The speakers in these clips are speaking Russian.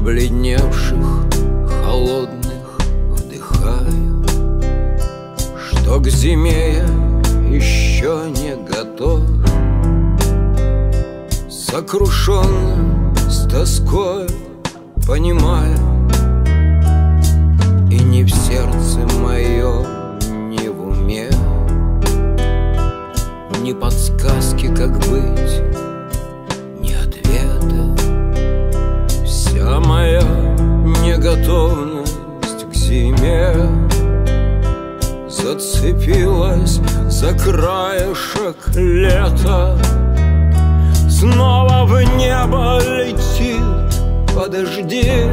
побледневших, холодных вдыхаю, что к зиме я еще не готов. Сокрушенно, с тоской понимая, и не в сердце моем, не в уме, ни подсказки, как быть, ни ответа. Вся моя неготовность к зиме зацепилась за краешек лета. Снова в небо летит, подожди,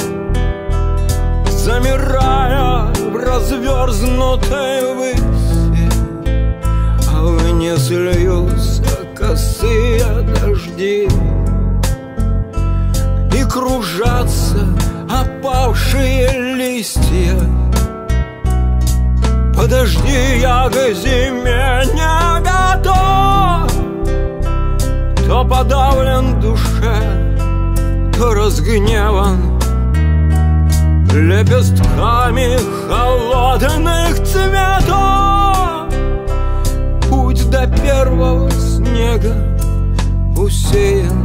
замирая в разверзнутой выси, а вниз льются косые дожди, и кружатся опавшие листья. Подожди, я к зиме не готов, то подавлен в душе, то разгневан лепестками холодных цветов. Путь до первого снега усеян.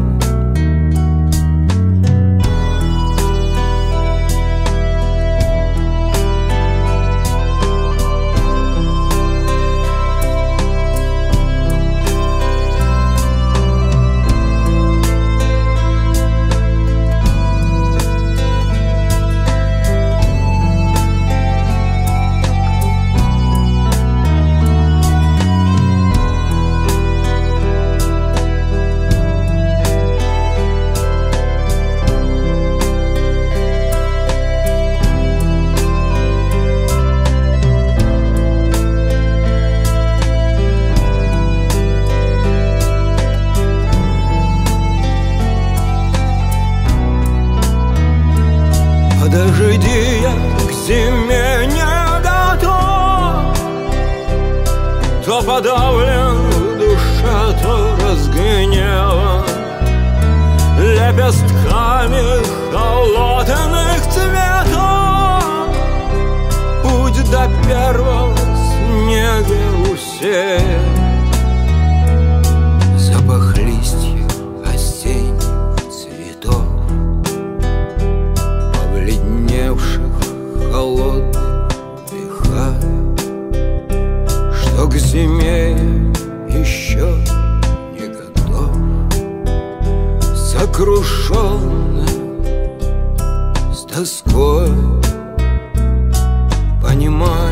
Подожди, я к зиме не готов, то подавлен в душе, то разгневан лепестками холодных цветов. Путь до первого снега усеян. Запах листьев осенних цветов, холодных вдыхаю, что к зиме еще не готов. Сокрушенно, с тоской понимаю,